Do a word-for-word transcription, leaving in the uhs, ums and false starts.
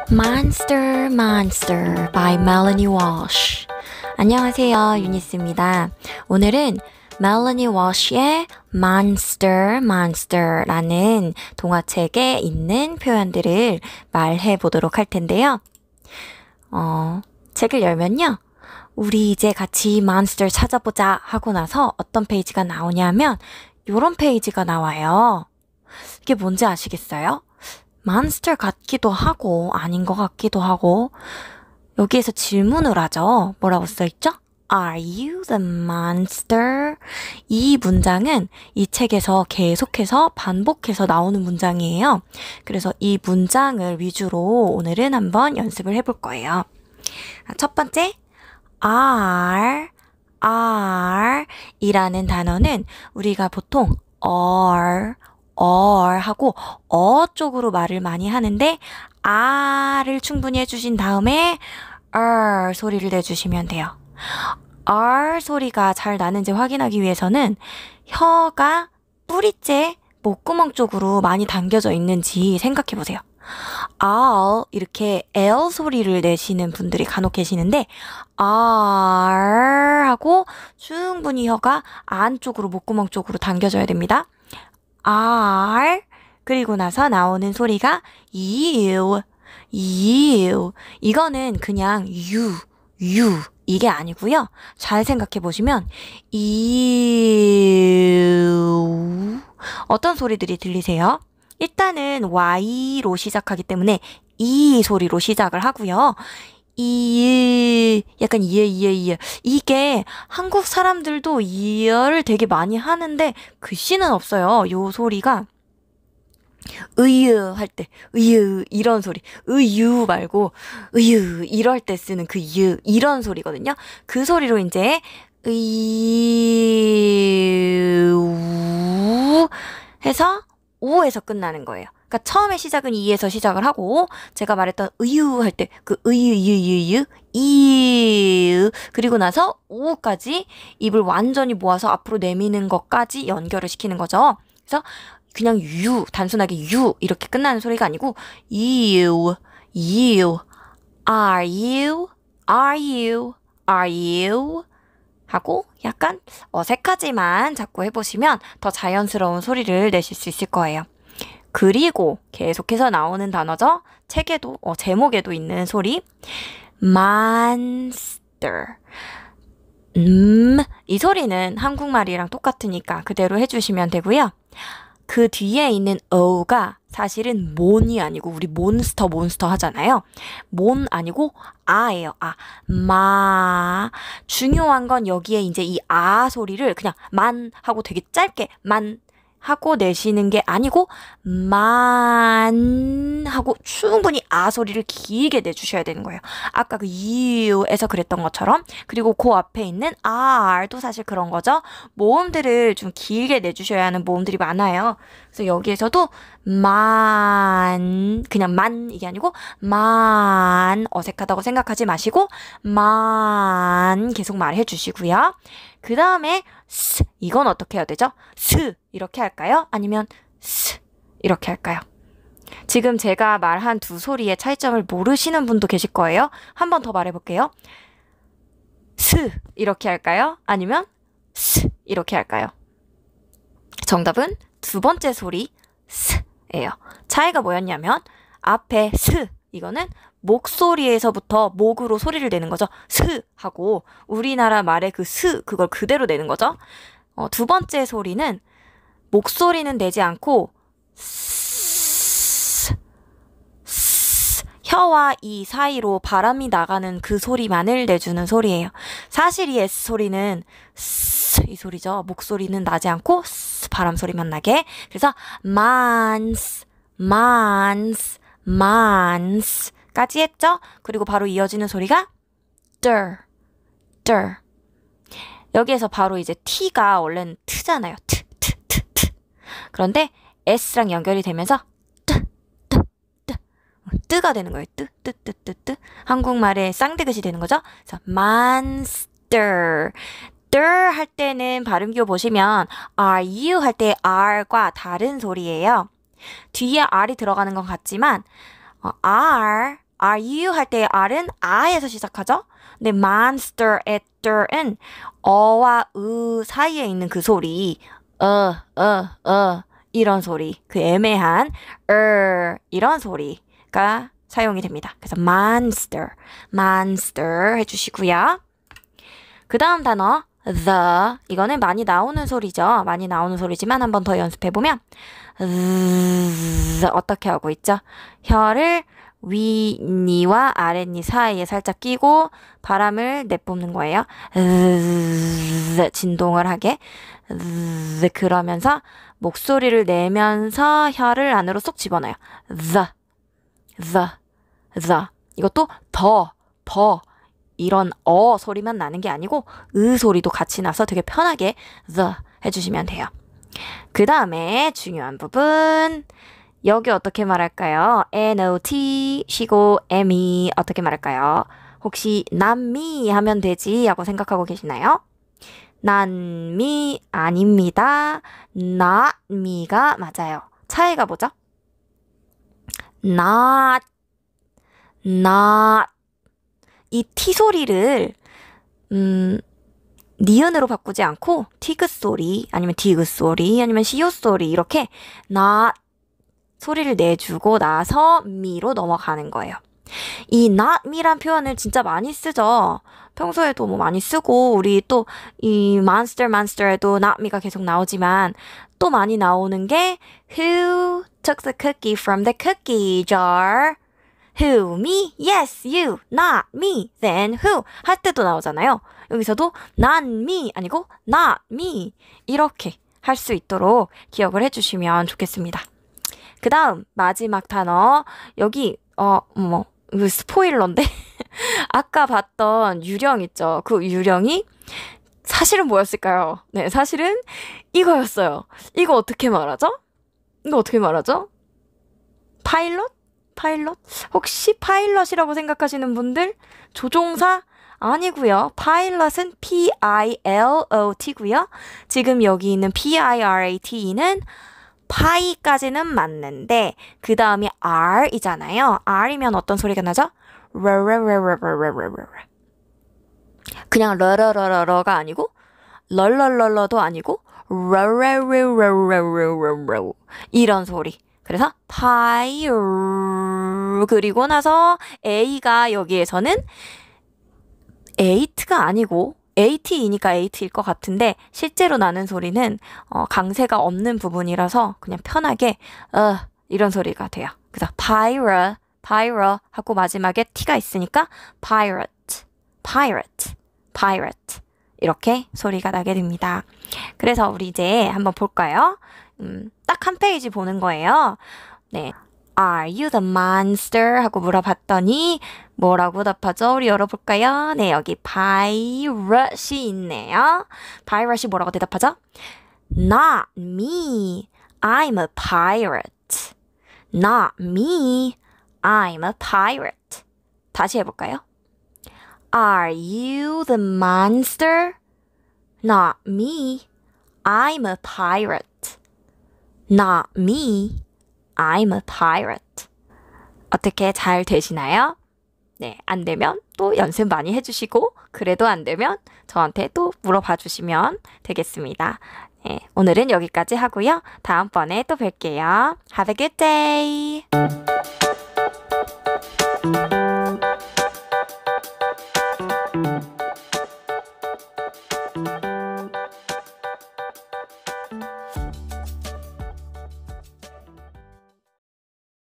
Monster Monster by Melanie Walsh. 안녕하세요, 유니스입니다. 오늘은 멜러니 워시의 Monster Monster라는 동화책에 있는 표현들을 말해 보도록 할 텐데요. 어, 책을 열면요. 우리 이제 같이 몬스터 찾아보자 하고 나서 어떤 페이지가 나오냐면 요런 페이지가 나와요. 이게 뭔지 아시겠어요? 몬스터 같기도 하고 아닌 것 같기도 하고 여기에서 질문을 하죠. 뭐라고 써있죠? Are you the monster? 이 문장은 이 책에서 계속해서 반복해서 나오는 문장이에요. 그래서 이 문장을 위주로 오늘은 한번 연습을 해볼 거예요. 첫 번째, are, are 이라는 단어는 우리가 보통 are, are 하고 어 쪽으로 말을 많이 하는데 a를 충분히 해주신 다음에 er 소리를 내주시면 돼요. R 소리가 잘 나는지 확인하기 위해서는 혀가 뿌리째 목구멍 쪽으로 많이 당겨져 있는지 생각해 보세요. R 이렇게 L 소리를 내시는 분들이 간혹 계시는데 R 하고 충분히 혀가 안쪽으로 목구멍 쪽으로 당겨져야 됩니다. R 그리고 나서 나오는 소리가 you, you 이거는 그냥 you, you 이게 아니고요. 잘 생각해 보시면 you 어떤 소리들이 들리세요? 일단은 Y로 시작하기 때문에 이 소리로 시작을 하고요. 이 약간 이에 이에 이에 이게 한국 사람들도 이어를 되게 많이 하는데 글씨는 없어요. 요 소리가 으유 할 때 으유 이런 소리 으유 말고 으유 이럴 때 쓰는 그 유 이런 소리거든요. 그 소리로 이제 으유 해서 오에서 끝나는 거예요. 그러니까 처음에 시작은 이에서 시작을 하고 제가 말했던 으유 할 때 그 으유 유유유 이 그리고 나서 오까지 입을 완전히 모아서 앞으로 내미는 것까지 연결을 시키는 거죠. 그래서 그냥 유 단순하게 유 이렇게 끝나는 소리가 아니고 you, you, are you, are you, are you 하고 약간 어색하지만 자꾸 해보시면 더 자연스러운 소리를 내실 수 있을 거예요. 그리고 계속해서 나오는 단어죠. 책에도 어, 제목에도 있는 소리 monster. 음, 이 소리는 한국말이랑 똑같으니까 그대로 해주시면 되고요. 그 뒤에 있는 어가 사실은 몬이 아니고 우리 몬스터 몬스터 하잖아요. 몬 아니고 아예요. 아, 마. 중요한 건 여기에 이제 이 아 소리를 그냥 만 하고 되게 짧게 만 하고 내시는 게 아니고 만 하고 충분히 아 소리를 길게 내주셔야 되는 거예요. 아까 그 you에서 그랬던 것처럼. 그리고 그 앞에 있는 r도 사실 그런 거죠. 모음들을 좀 길게 내주셔야 하는 모음들이 많아요. 그래서 여기에서도 만 그냥 만 이게 아니고 만 어색하다고 생각하지 마시고 만 계속 말해 주시고요. 그 다음에 스 이건 어떻게 해야 되죠? 스 이렇게 할까요? 아니면 스 이렇게 할까요? 지금 제가 말한 두 소리의 차이점을 모르시는 분도 계실 거예요. 한 번 더 말해볼게요. 스 이렇게 할까요? 아니면 스 이렇게 할까요? 정답은 두 번째 소리 스예요. 차이가 뭐였냐면 앞에 스 이거는 목소리에서부터 목으로 소리를 내는 거죠. 스 하고 우리나라 말의 그 스 그걸 그대로 내는 거죠. 어, 두 번째 소리는 목소리는 내지 않고 스, 스, 혀와 이 사이로 바람이 나가는 그 소리만을 내주는 소리예요. 사실 이 S 소리는 스, 이 소리죠. 목소리는 나지 않고 스, 바람 소리만 나게. 그래서 months, months, months 까지 했죠? 그리고 바로 이어지는 소리가 들, 들. 여기에서 바로 이제 T가 원래는 트잖아요. 트, 트, 트, 트. 그런데 S랑 연결이 되면서 뜨, 뜨, 뜨. 뜨가 되는 거예요. 뜨, 뜨, 뜨, 뜨, 뜨. 한국말의 쌍디귿이 되는 거죠. 그래서 monster. 들 할 때는 발음기호 보시면 are you 할 때 R과 다른 소리예요. 뒤에 R이 들어가는 건 같지만 어, are, are you 할 때의 R은 I에서 시작하죠? 근데 monster의 뜰은 어와 으 사이에 있는 그 소리, 어, 어, 어 이런 소리, 그 애매한 er 이런 소리가 사용이 됩니다. 그래서 monster, monster 해주시고요. 그 다음 단어 the, 이거는 많이 나오는 소리죠. 많이 나오는 소리지만 한 번 더 연습해보면 the, 어떻게 하고 있죠? 혀를 윗니와 아랫니 사이에 살짝 끼고 바람을 내뿜는 거예요. the, 진동을 하게 the, 그러면서 목소리를 내면서 혀를 안으로 쏙 집어넣어요. the, the, the. 이것도 더, 더 이런 어 소리만 나는 게 아니고 으 소리도 같이 나서 되게 편하게 the 해주시면 돼요. 그 다음에 중요한 부분, 여기 어떻게 말할까요? not 쉬고 me 어떻게 말할까요? 혹시 남미 하면 되지 하고 생각하고 계시나요? 난 미 아닙니다. not me가 맞아요. 차이가 뭐죠? not, not 이 T 소리를 음, 니은으로 바꾸지 않고 티귿 소리 아니면 디귿 소리 아니면 시옷 소리 이렇게 not 소리를 내주고 나서 미로 넘어가는 거예요. 이 not me란 표현을 진짜 많이 쓰죠. 평소에도 뭐 많이 쓰고 우리 또 이 monster monster에도 not me가 계속 나오지만 또 많이 나오는 게 who took the cookie from the cookie jar? Who? Me? Yes, you. Not me. Then who? 할 때도 나오잖아요. 여기서도 not me 아니고 not me 이렇게 할 수 있도록 기억을 해주시면 좋겠습니다. 그 다음 마지막 단어 여기 어 뭐 스포일러인데 아까 봤던 유령 있죠. 그 유령이 사실은 뭐였을까요? 네, 사실은 이거였어요. 이거 어떻게 말하죠? 이거 어떻게 말하죠? 파일럿? 파일럿? 혹시 파일럿이라고 생각하시는 분들 조종사 아니고요. 파일럿은 P I L O T고요. 지금 여기 있는 P I R A T는 파이까지는 맞는데 그 다음이 R이잖아요. R이면 어떤 소리가 나죠? 그냥 러러러러러가 아니고 럴럴럴러도 아니고 러러러러러러러 이런 소리. 그래서 파이어 그리고 나서 A가 여기에서는 eight가 아니고 eight이니까 eight일 것 같은데 실제로 나는 소리는 어, 강세가 없는 부분이라서 그냥 편하게 어, 이런 소리가 돼요. 그래서 pyro, pyro 하고 마지막에 T가 있으니까 pirate, pirate, pirate 이렇게 소리가 나게 됩니다. 그래서 우리 이제 한번 볼까요? 음, 딱 한 페이지 보는 거예요. 네. Are you the monster? 하고 물어봤더니 뭐라고 답하죠? 우리 열어볼까요? 네, 여기 pirate이 있네요. pirate이 뭐라고 대답하죠? Not me. I'm a pirate. Not me. I'm a pirate. 다시 해볼까요? Are you the monster? Not me. I'm a pirate. Not me. I'm a pirate. 어떻게 잘 되시나요? 네, 안 되면 또 연습 많이 해주시고 그래도 안 되면 저한테 또 물어봐 주시면 되겠습니다. 네, 오늘은 여기까지 하고요. 다음번에 또 뵐게요. Have a good day.